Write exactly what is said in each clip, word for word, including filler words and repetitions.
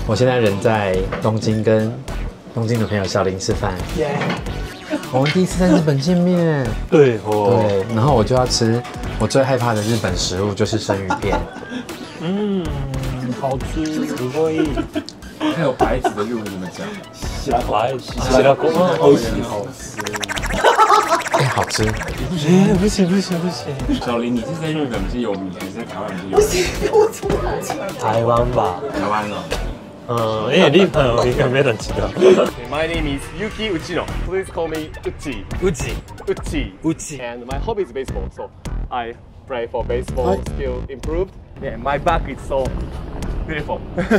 我现在人在东京，跟东京的朋友小林吃饭。耶！我们第一次在日本见面。 对哦。 对，然后我就要吃我最害怕的日本食物，就是生鱼片。嗯， 好吃，すごい。 还有白子的日文怎么讲？ 白白白子，好吃，好吃。 哎，好吃。 哎，不行不行不行。 小林，你是在日本比较有名，还是在台湾比较有名？ 我怎么讲？ 台湾吧。 台湾哦。 嗯，因为日本应该没人知道。 My name is Yuki Uchino. Please call me Uchi. Uchi. Uchi. Uchi. And my hobby is baseball, so I play for baseball. Skill improved. Yeah, my back is so beautiful.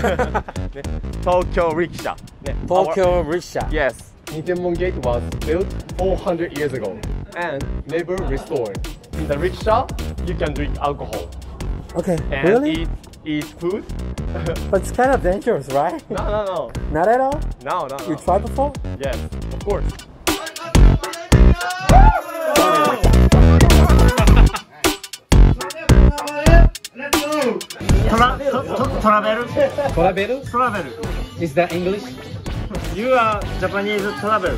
Tokyo Rickshaw. Tokyo Rickshaw. Yes. Nippon Gate was built four hundred years ago and never restored. In the rickshaw, you can drink alcohol. Okay. And Really? eat eat food. But it's kind of dangerous, right? No, no, no. Not at all? No, no, no. You tried before? Yes, of course. Travel? Travel? Travel. Is that English? You are Japanese travel.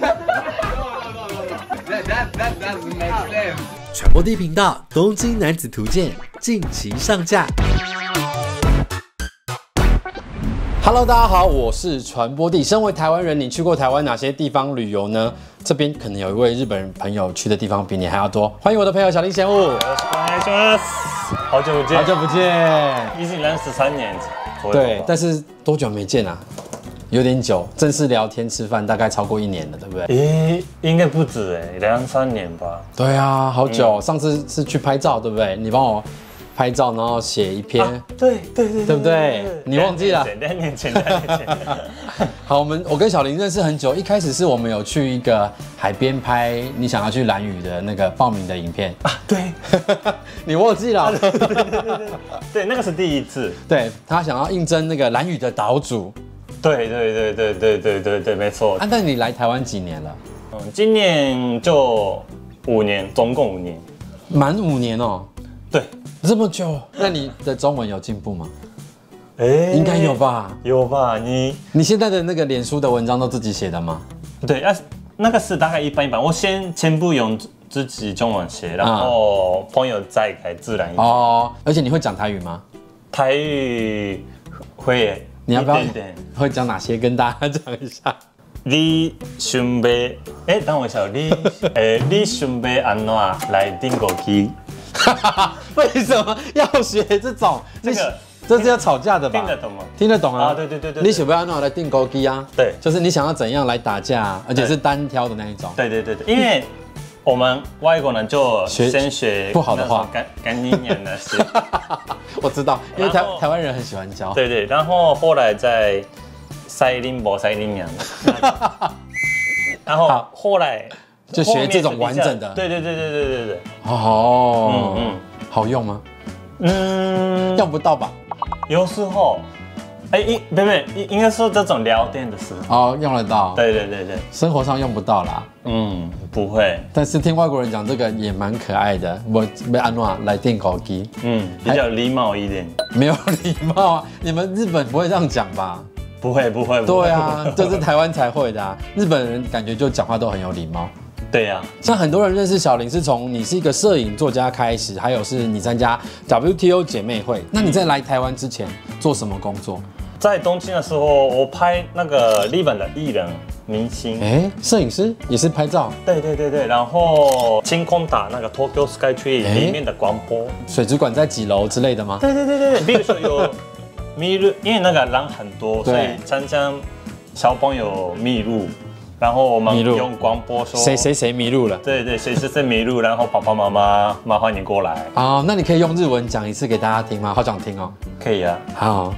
That that that doesn't make sense. 传播地频道《东京男子图鉴》近期上架。Hello， 大家好，我是传播帝。身为台湾人，你去过台湾哪些地方旅游呢？这边可能有一位日本朋友去的地方比你还要多。欢迎我的朋友小林贤悟。 好久不见， 好久不见， 已经认识三年左右。 对，但是多久没见啊？有点久，正式聊天吃饭大概超过一年了，对不对？ 诶，应该不止哎，两三年吧。 对啊，好久。嗯、上次是去拍照，对不对？你帮我拍照，然后写一篇。啊、 对对对， 对不对？你忘记了？ 两年前，两年前。 好，我们我跟小林认识很久，一开始是我们有去一个海边拍你想要去兰屿的那个报名的影片啊。对， 你忘记了？ 对对对对对，对，那个是第一次。 对他想要应征那个兰屿的岛主。 对对对对对对对对，没错。 啊，但你来台湾几年了？ 嗯，今年就五年，总共五年， 满五年哦。 对， 这么久。那你的中文有进步吗？ 哎， 应该有吧？ 有吧？你你现在的那个脸书的文章都自己写的吗？ 对，啊，那个是大概一般一般。我先全部用自己中文写，然后朋友再改自然一点。 哦，而且你会讲台语吗？ 台语会耶。 你要不要会讲哪些跟大家讲一下？ 你准备哎，等我一下，你哎，你准备安怎来订购机？ 为什么要学这种？ 这个这是要吵架的吧？ 听得懂吗？ 听得懂啊！ 啊，对对对对。 你准备安怎来订购机啊？对，就是你想要怎样来打架，而且是单挑的那一种。 对对对对，因为我们外国人就先学不好的话， 干干你娘那些。 我知道，因为台台湾人很喜欢教。 对对，然后后来在塞林博塞林娘，然后后来就学这种完整的。 对对对对对对对。 哦，嗯嗯，好用吗？嗯，用不到吧？ 有时候。哎，应不不，应应该说这种聊天的时候哦，用得到。 对对对对， 生活上用不到啦。 嗯，不会。 但是听外国人讲这个也蛮可爱的。我被安诺来订口机， 嗯，比较礼貌一点。 没有礼貌啊？你们日本不会这样讲吧？ 不会不会。 对啊，这是台湾才会的啊。日本人感觉就讲话都很有礼貌。 对呀、啊， 像很多人认识小林是从你是一个摄影作家开始，还有是你参加 W T O 姐妹会。那你在来台湾之前做什么工作？ 在东京的时候，我拍那个日本的艺人明星， 哎，摄影师也是拍照。 对对对对，然后晴空塔那个 Tokyo Skytree 里面的广播， 水族馆在几楼之类的吗？ 对对对对，比如说有迷路，因为那个人很多，所以常常小朋友迷路。然后我们用广播说谁谁谁迷路了， 对对，谁谁谁迷路，然後爸爸媽媽麻煩你過來。 哦，那你可以用日文講一次給大家聽嗎？好想聽哦。 可以啊。 好。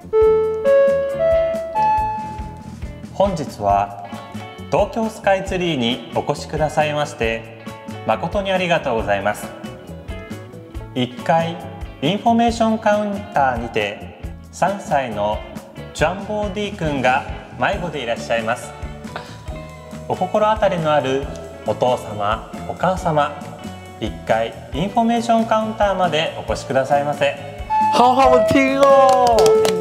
本日は東京スカイツリーにお越しくださいまして誠にありがとうございます。いっかいインフォメーションカウンターにてさんさいのジャンボー D 君が迷子でいらっしゃいます。お心当たりのあるお父様、お母様、いっかいインフォメーションカウンターまでお越しくださいませ。 好好听哦！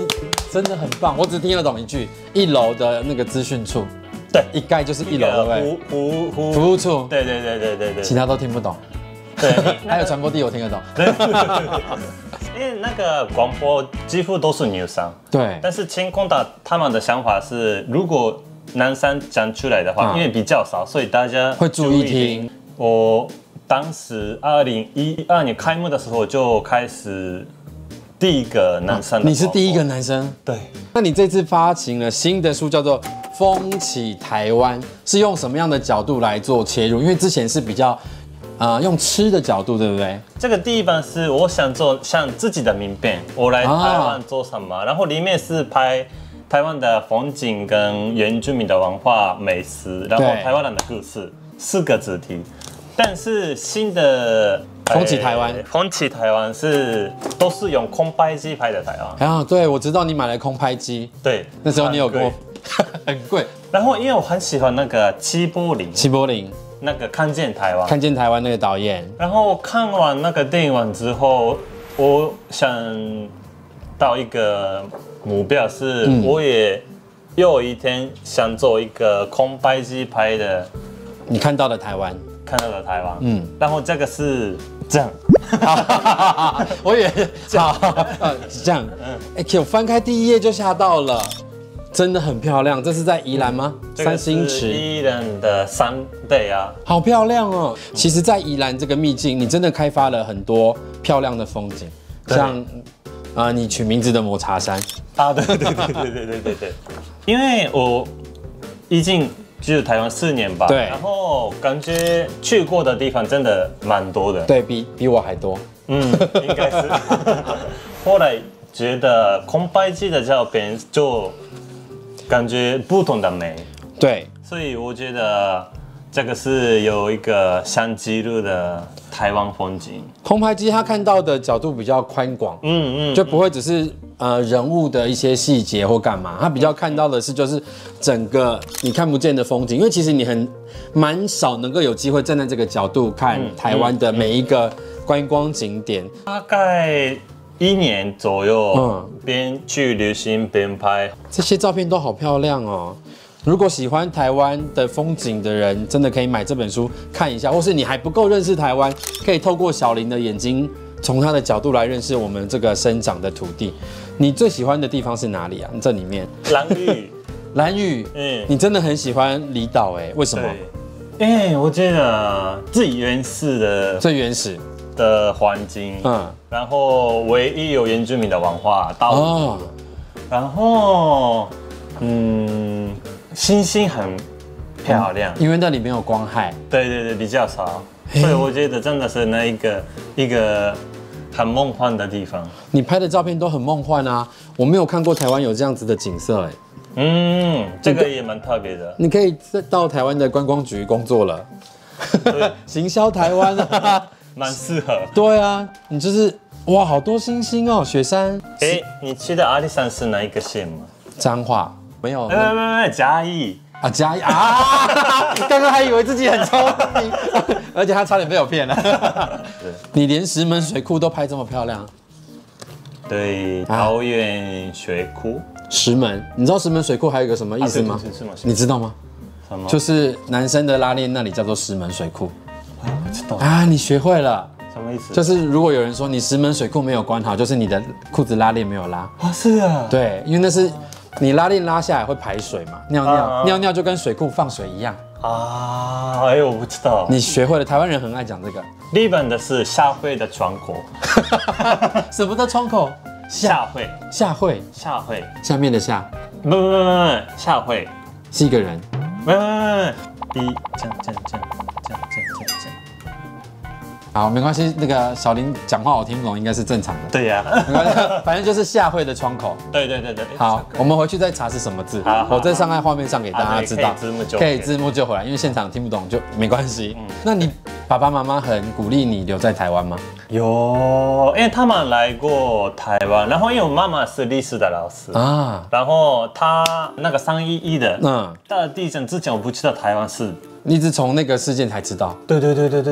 真的很棒。我只听得懂一句，一楼的那个资讯处， 对， 一盖就是一楼，对不对？ 服服服服务处， 对对对对对对， 其他都听不懂。 对， 还有传播地我听得懂。 对，因为那个广播几乎都是女生， 对， 但是清空的他们的想法是，如果男生讲出来的话， 嗯因为比较少，所以大家会注意听。 我当时二零一二年开幕的时候就开始第一个男生的广播， 你是第一个男生。 对。 那你这次发行了新的书，叫做《风起台湾》，是用什么样的角度来做切入？因为之前是比较。啊、呃，用吃的角度，对不对？ 这个地方是我想做像自己的名片，我来台湾做什么？啊、然后里面是拍台湾的风景跟原住民的文化、美食，然后台湾人的故事，四个主题。但是新的风起台湾， 风起台湾是都是用空拍机拍的台湾。 啊，对，我知道你买了空拍机， 对， 那时候你有跟我很贵。 然后因为我很喜欢那个齐柏林， 齐柏林。 那个看见台湾， 看见台湾那个导演， 然后看完那个电影完之后，我想到一个目标是，嗯、我也有一天想做一个空拍机拍的， 你看到的台湾， 看到的台湾， 嗯， 然后这个是这样， 我以为好，呃，这样，哎、欸，我翻开第一页就吓到了。真的很漂亮，这是在宜兰吗？ 嗯、 三星池， 宜兰的山对啊， 好漂亮哦。其实，在宜兰这个秘境，你真的开发了很多漂亮的风景，像啊、呃，你取名字的抹茶山啊，对对对对对对对对，因为我已经去台湾四年吧， 对， 然后感觉去过的地方真的蛮多的， 对比比我还多， 嗯，应该是。后来觉得空拍机的照片就。感觉不同的美， 对， 所以我觉得这个是有一个想记录的台湾风景。 空拍机它看到的角度比较宽广，嗯嗯，就不会只是呃人物的一些细节或干嘛，它比较看到的是就是整个你看不见的风景，因为其实你很蛮少能够有机会站在这个角度看台湾的每一个观光景点， 大概。一年左右，嗯，边去旅行边拍， 这些照片都好漂亮哦。如果喜欢台湾的风景的人，真的可以买这本书看一下，或是你还不够认识台湾，可以透过小林的眼睛，从他的角度来认识我们这个生长的土地。你最喜欢的地方是哪里啊？这里面， 兰屿， 兰屿，嗯，你真的很喜欢离岛哎？为什么？ 因为我觉得最原始的， 最原始。 的环境，嗯，然后唯一有原住民的文化，到处，哦、然后，嗯，星星很漂亮、 嗯，因为那里没有光害， 对对对，比较少，所以我觉得真的是那一个一个很梦幻的地方。 你拍的照片都很梦幻啊，我没有看过台湾有这样子的景色哎， 嗯，这个也蛮特别的。 你可以到台湾的观光局工作了，行销台湾啊。 蛮适合。 对啊，你就是哇，好多星星哦，雪山。 哎、欸，你去的阿里山是哪一个县吗？ 彰化没有。 没有没有没有，嘉义啊，嘉义啊！刚刚还以为自己很聪明，而且他差点被我骗了。你连石门水库都拍这么漂亮。 对，桃园水库。 石门，你知道石门水库还有一个什么意思吗？ 啊、是是是你知道吗？ 什么？ 就是男生的拉链那里叫做石门水库。 我知道啊，你学会了， 什么意思？ 就是如果有人说你石门水库没有关好，就是你的裤子拉链没有拉啊，是啊， 对，因为那是你拉链拉下来会排水嘛，尿尿、啊、尿尿就跟水库放水一样啊。哎呦，我不知道， 你学会了，台湾人很爱讲这个。 日本的是下会的窗口， 什么的窗口？ 下会， 下会， 下会， 下面的下， 不不不不，下会是一个人， 不不不不，一这样这样这样。这样这样这样这样， 好，没关系。那个小林讲话我听不懂，应该是正常的。 对呀、 啊，反正就是下会的窗口。 对对对对。 好，我们回去再查是什么字。我再上在画面上给大家知道。 可以字幕就可以字幕就回来，因为现场听不懂就没关系。嗯，那你爸爸妈妈很鼓励你留在台湾吗？ 有，因为他们来过台湾，然后因为我妈妈是历史的老师啊，然后她那个三一一的，嗯，大地震之前我不知道台湾是。 你一直从那个事件才知道。 对对对对对对，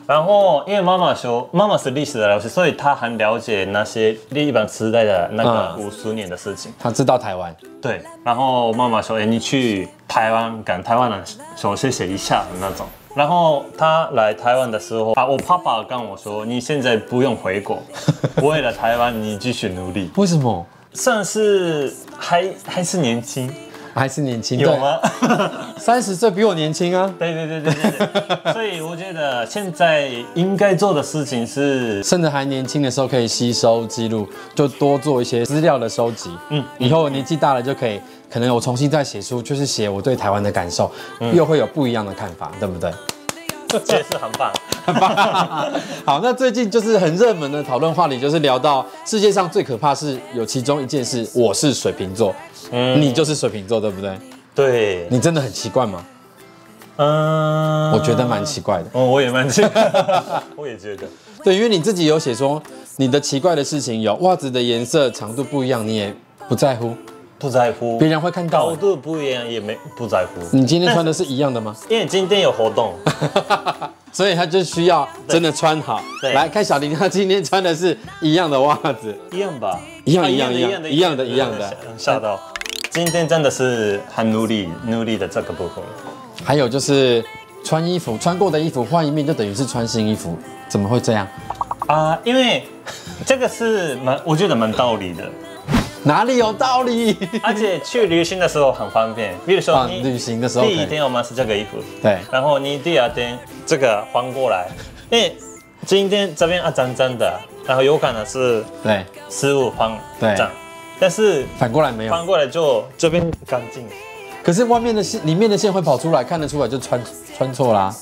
然后因为妈妈说，妈妈是历史的老师，所以她很了解那些日本时代的那个五十年的事情。 他知道台湾， 对，然后妈妈说：“哎，你去台湾跟台湾人说谢谢一下的那种。”然后他来台湾的时候，啊，我爸爸跟我说：“你现在不用回国，为了台湾你继续努力。” 为什么？ 算是还还是年轻， 还是年轻？ 有吗？ 三十岁比我年轻啊！ 对对对对对对，所以我觉得现在应该做的事情是， 趁着还年轻的时候可以吸收记录，就多做一些资料的收集。嗯，以后年纪大了就可以，可能我重新再写书，就是写我对台湾的感受，嗯、又会有不一样的看法，对不对？ 解释很棒， 很棒。好，那最近就是很热门的讨论话题，就是聊到世界上最可怕是有其中一件事，我是水瓶座，嗯，你就是水瓶座，对不对？ 对， 你真的很奇怪吗？ 嗯， 我觉得蛮奇怪的。 哦，我也蛮奇怪，我也觉得。 对，因为你自己有写说你的奇怪的事情有袜子的颜色长度不一样，你也不在乎， 不在乎， 别人会看到。 高度不一样也没不在乎。 你今天穿的是一样的吗？ 因为今天有活动， 所以他就需要真的穿好。来看小林，他今天穿的是一样的袜子， 一样吧？ 一样一样一样一样的一样的。 吓到，今天真的是很努力努力的这个部分。 还有就是穿衣服，穿过的衣服换一面就等于是穿新衣服，怎么会这样？ 啊，因为这个是蛮，我觉得蛮道理的。 哪里有道理？ 而且去旅行的时候很方便，比如说你旅行的时候， 第一天我们是这个衣服， 对， 然后你第二天这个换过来，因为今天这边啊脏脏的，然后有可能是对食物放对脏，但是反过来没有， 反过来就这边干净。 可是外面的线，里面的线会跑出来，看得出来就穿穿错啦。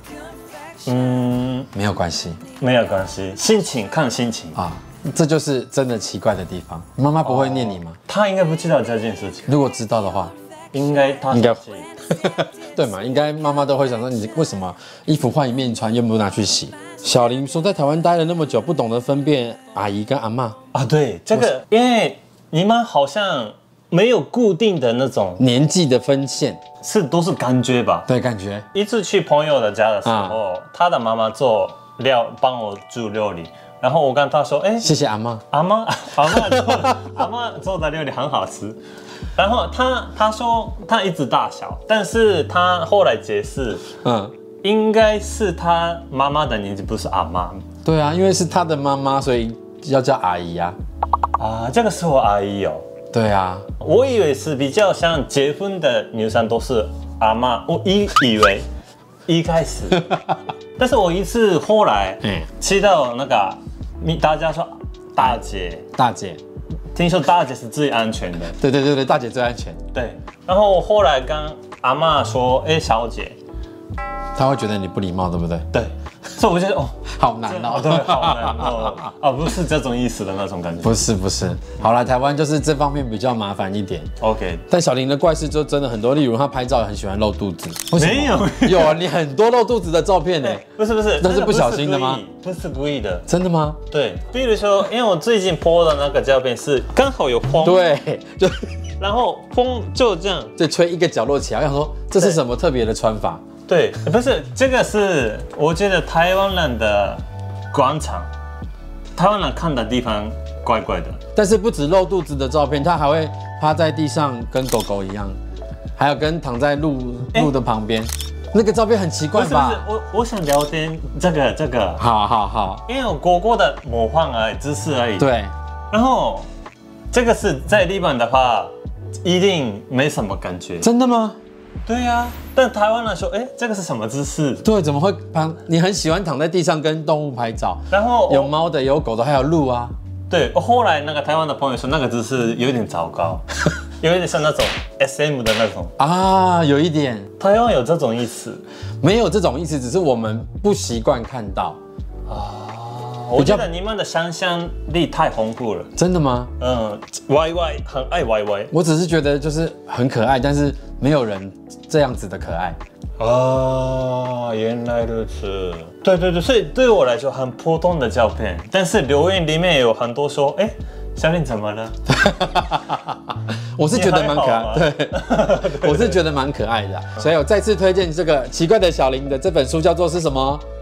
嗯，没有关系， 没有关系，心情看心情啊。这就是真的奇怪的地方。妈妈不会念你吗？ 哦、他应该不知道这件事情。 如果知道的话， 应该他应该对嘛？应该妈妈都会想说，你为什么衣服换一面穿，又不拿去洗？小林说，在台湾待了那么久，不懂得分辨阿姨跟阿嬷啊。对，这个因为你们好像没有固定的那种年纪的分线， 是都是感觉吧？ 对，感觉。 一次去朋友的家的时候，啊、他的妈妈做料帮我煮料理。然后我跟他说：“哎， 谢谢阿妈， 阿妈，阿妈做阿妈做的料理很好吃。”然后他他说他一直大小，但是他后来解释，嗯，应该是他妈妈的年纪，不是阿妈。 对啊，因为是他的妈妈，所以要叫阿姨啊。 啊，这个是我阿姨哦。 对啊， 我以为是比较像结婚的女生都是阿妈，我以以为一开始，但是我一次后来吃到那个。大家说大姐， 大姐， 听说大姐是最安全的。 对对对对，大姐最安全。 对，然后后来跟阿嬷说，哎，小姐， 她会觉得你不礼貌，对不对？ 对，所以我就觉得哦， 好难哦， 对，好难哦，啊，不是这种意思的那种感觉。 不是不是，好了，台湾就是这方面比较麻烦一点。 OK， 但小林的怪事就真的很多，例如他拍照很喜欢露肚子。 没有， 有啊，你很多露肚子的照片呢。 不是不是， 那是不小心的吗？ 不是故意的。 真的吗？ 对，比如说，因为我最近 po 的那个照片是刚好有风， 对，就然后风就这样， 就吹一个角落起来，我想说这是什么特别的穿法？ 对，不是这个是我觉得台湾人的广场，台湾人看的地方怪怪的。 但是不止露肚子的照片，他还会趴在地上跟狗狗一样，还有跟躺在路路的旁边，那个照片很奇怪吧？ 不是不是，我我想聊天这个这个。 好好好， 因为我国国的模仿而已，姿势而已。 对， 然后这个是在日本的话，一定没什么感觉。 真的吗？ 对呀、啊，但台湾人说，哎，这个是什么姿势？ 对，怎么会旁？你很喜欢躺在地上跟动物拍照， 然后有猫的，有狗的，还有鹿啊。 对，我后来那个台湾的朋友说，那个姿势有点糟糕，有一点像那种 S M 的那种啊，有一点。 台湾有这种意思？ 没有这种意思，只是我们不习惯看到啊。我觉得你们的想象力太丰富了。 真的吗？ 嗯 ，Y Y 很爱 Y Y。 我只是觉得就是很可爱，但是没有人这样子的可爱。 哦，原来如此。对对对，所以对我来说很普通的照片，但是留言里面有很多说，哎，小林怎么了？ 我是觉得蛮可爱，对，我是觉得蛮可爱的、啊，所以我再次推荐这个奇怪的小林的这本书，叫做是什么？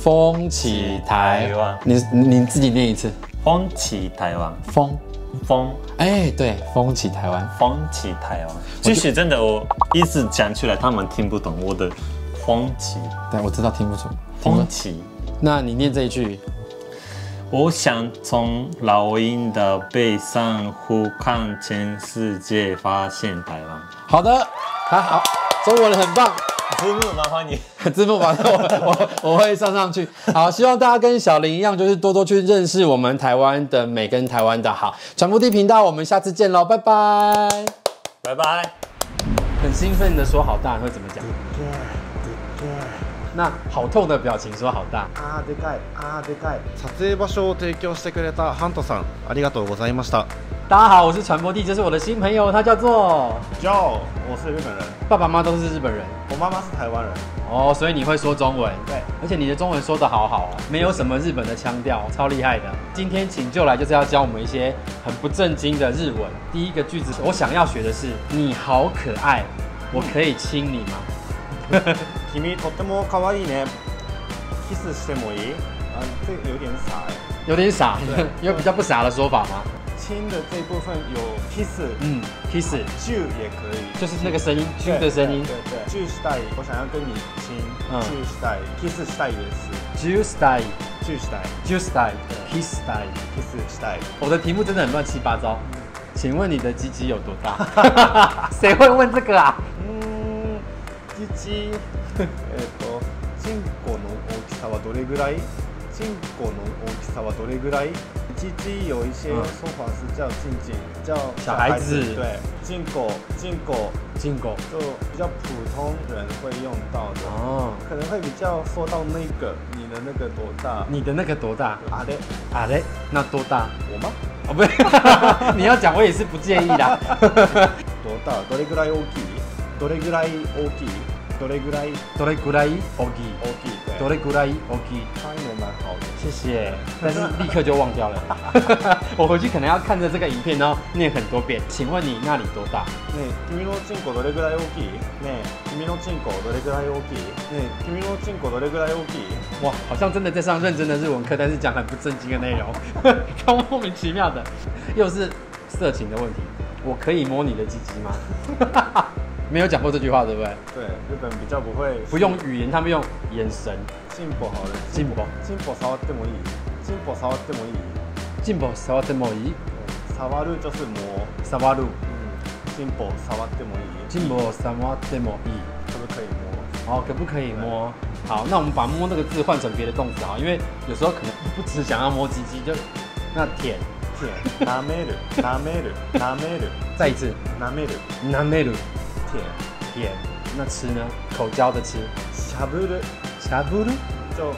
风起台台湾你你你自己念一次。 风起台湾， 风， 风哎，对，风起台湾。 风起台湾。其实真的，我一直讲出来，他们听不懂我的风起， 对，我知道听不出。 风起。 那你念这一句。 我想从老鹰的背上俯瞰全世界，发现台湾。 好的，还好，中文很棒。 字幕麻烦你。 字幕把我我我会上上去。好，希望大家跟小林一样，就是多多去认识我们台湾的美跟台湾的好。传播地频道，我们下次见喽，拜拜， 拜拜。 很兴奋的说好大会怎么讲？那好痛的表情说好大。 あーでかい、あーでかい。撮影場所を提供してくれたハントさん、ありがとうございました。 大家好，我是传播帝，这是我的新朋友，他叫做 Joe，我是日本人， 爸爸妈妈都是日本人我妈妈是台湾人。 哦，所以你会说中文。 对， 而且你的中文说得好好哦，没有什么日本的腔调，超厉害的。今天请就来就是要教我们一些很不正经的日文。第一个句子，我想要学的是你好可爱，我可以亲你吗？ 君とても可愛いね。キスしてもいい？啊，这个有点傻哎。 有点傻，有比较不傻的说法吗？ 亲的这部分有 kiss， 嗯 ，kiss， 啾也可以， 就是那个声音，啾的声音。 对对，啾したい，我想要跟你亲， 嗯啾したい，kissしたいです。 啾したい， 啾したい， 啾したい ，kiss したい。 kissしたい。 我的题目真的很乱七八糟，请问你的鸡鸡有多大？谁会问这个啊？ うん、鸡鸡、えっと、チンコの大きさはどれぐらい？チンコの大きさはどれぐらい？鸡鸡有一些说法是叫静静，叫小孩子对，进口进口进狗就比较普通人会用到的， 哦， 可能会比较说到那个你的那个多大？ 你的那个多大？ 啊嘞啊嘞，那多大？ 我吗？ 哦，不是，你要讲我也是不介意啦。 多大？どれぐらい大きい？どれぐらい大きい？どれぐらいどれぐらい大きい？ 大きい？对， どれぐらい大きい？ 发音蛮好的。 谢谢，但是立刻就忘掉了。我回去可能要看着这个影片，然后念很多遍。请问你那里多大？ ねえ、君のチンコどれぐらい大きい？ねえ、君のチンコどれぐらい大きい？ねえ、君のチンコどれぐらい大きい？ 哇，好像真的在上认真的日文课，但是讲很不正经的内容，超莫名其妙的，又是色情的问题。我可以摸你的鸡鸡吗？没有讲过这句话，对不对？ 对，日本比较不会， 不用语言，他们用眼神。 进歩好了， 进歩進歩触ってもいい？進歩触ってもいい？ 进步触ってもいい？ 触る就是摸， 触る。 嗯，進歩触ってもいい？ 进步触ってもいい？ 可不可以摸？ 哦，可不可以摸？好，那我们把摸那个字换成别的动词好，因为有时候可能不只想要摸鸡鸡，就那舔。 舔，舐める，舐める，舐める。 再一次， 舐める， 舐める。 舔， 舔。那吃呢？口交的吃。 しゃぶる， しゃぶる。 就，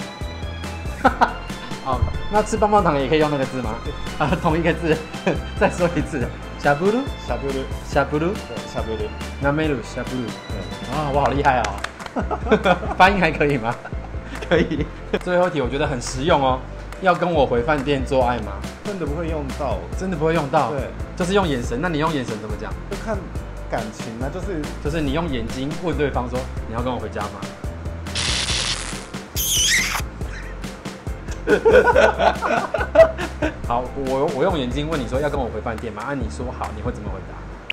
哦，那吃棒棒糖也可以用那个字吗？啊，同一个字，再说一次，しゃぶる， しゃぶる， しゃぶる， 对，しゃぶる， なめる，しゃぶる。啊，我好厉害哦！发音还可以吗？可以。最后一题我觉得很实用哦，要跟我回饭店做爱吗？ 真的不会用到， 真的不会用到， 对， 就是用眼神。那你用眼神怎么讲？ 就看感情啊，就是就是你用眼睛问对方说你要跟我回家吗？好，我我用眼睛问你说要跟我回饭店吗？啊，你说好，你会怎么回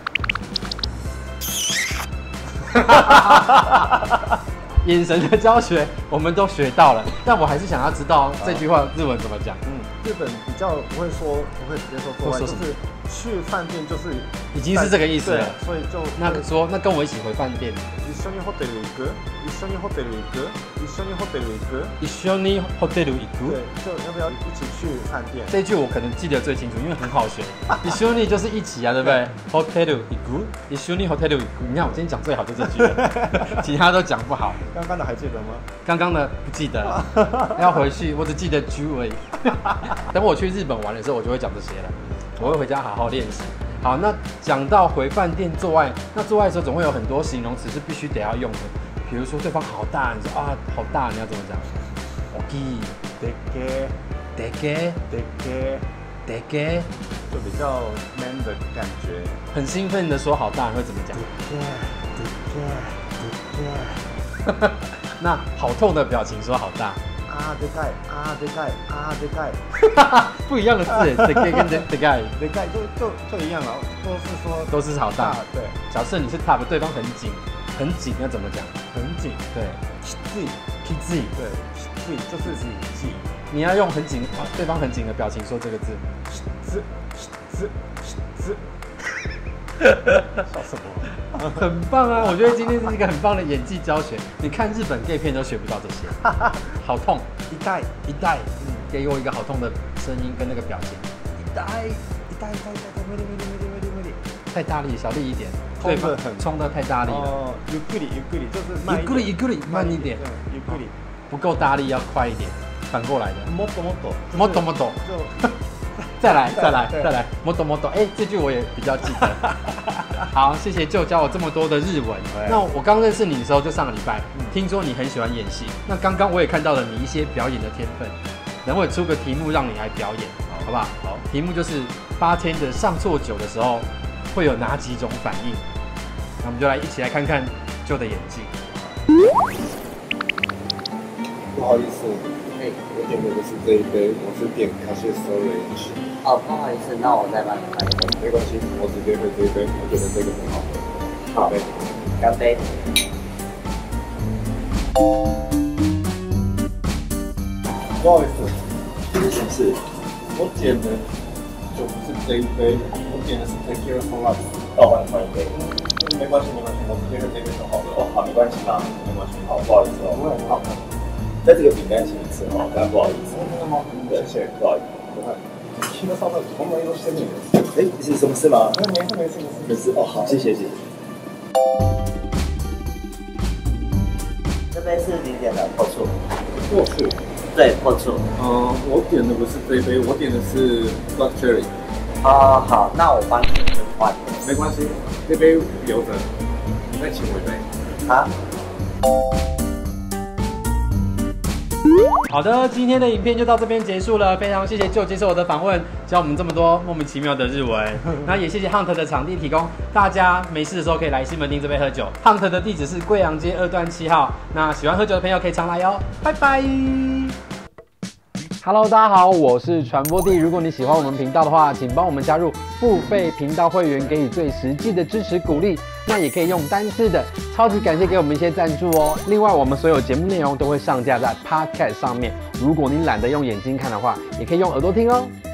答？眼神的教学我们都学到了，但我还是想要知道这句话日文怎么讲。嗯， 日本比较不会说，不会直接说做爱，就是去饭店就是已经是这个意思了， 所以就那说那跟我一起回饭店。 一緒にホテル行く？一緒にホテル行く？一緒にホテル行く？ 一緒にホテル行く？ 对，就要不要一起去饭店？ 这一句我可能记得最清楚，因为很好学。一緒に就是一起啊，对不对？ホテル行く？一緒にホテル行く？你看我今天讲最好就这句了，其他都讲不好。 刚刚的还记得吗？ 刚刚的不记得了，要回去，我只记得句而已。等我去日本玩的时候，我就会讲这些了。我会回家好好练习。好，那讲到回饭店做爱，那做爱的时候总会有很多形容词是必须得要用的，比如说对方好大，你说啊好大，你要怎么讲？大きい、 でけ、 でけ、 でけ、 でけ， 就比较 man 的感觉。 很兴奋的说好大，你会怎么讲？ でけ、でけ、でけ。 那好痛的表情说好大。 あ啊でかい啊でかい啊でかい， 不一样的字，the gay 跟 the the guy でかい就就就一样了，都是说都是好大。 对， 假设你是 top， 对方很紧，很紧要怎么讲？ 很紧， 对， 自己 ，K Z， 对，自己就是自己， 你要用很紧，对方很紧的表情说这个字。 自自自，笑什么？ 很棒啊！我觉得今天是一个很棒的演技教学。你看日本 gay 片都学不到这些，好痛！ 一代一代，嗯，给我一个好痛的声音跟那个表情。 一代一代一代一代，没力没力没力没力没力， 太大力，小力一点。 冲得对方很冲得太大力了。 哦，ゆっくりゆっくり就是慢一点， ゆっくりゆっくり慢一点， ゆっくり， 不够大力要快一点，反过来的。 もっともっと， もっともっと， 就再来再来对再来，もっともっと，哎，这句我也比较记得。好，谢谢就教我这么多的日文。那我刚认识你的时候就上个礼拜，听说你很喜欢演戏。那刚刚我也看到了你一些表演的天分，然后我出个题目让你来表演，好不好？ 好。 题目就是八天的上错酒的时候会有哪几种反应？那我们就来一起来看看就的演技。 不好意思，哎，我点的不是这一杯，我是点卡西斯 Orange。 哦，不好意思，那我再帮你换一杯。 没关系，我直接喝这一杯，我觉得这个很好喝。 好，干杯。 不好意思，这是什么事？我点的就不是这一杯，我点的是 Tequila for Life。那我帮你换一杯。没关系，没关系，我直接喝这杯就好了。哦，好，没关系啦，没关系。好，不好意思哦。不会，好。在这个饼干请你吃哦，但不好意思。真的吗？对，谢谢，不好意思。我看。听到上面从来都是你的。哎，是什么事吗？没事没事没事。没事哦，好，谢谢谢谢。 这杯是你点的破处。 破处。 对，破处。 嗯，我点的不是这一杯，我点的是 Black Cherry。 哦，好，那我帮你换。 没关系，这杯留着，你再请我一杯。 好。 好的，今天的影片就到这边结束了，非常谢谢就接受我的访问，教我们这么多莫名其妙的日文。那也谢谢 Hunt 的场地提供，大家没事的时候可以来西门町这边喝酒。Hunt 的地址是贵阳街二段七号，那喜欢喝酒的朋友可以常来哦，拜拜。Hello， 大家好，我是传播帝。如果你喜欢我们频道的话，请帮我们加入付费频道会员，给予最实际的支持鼓励。那也可以用单次的，超级感谢给我们一些赞助哦。另外，我们所有节目内容都会上架在 Podcast 上面，如果你懒得用眼睛看的话，也可以用耳朵听哦。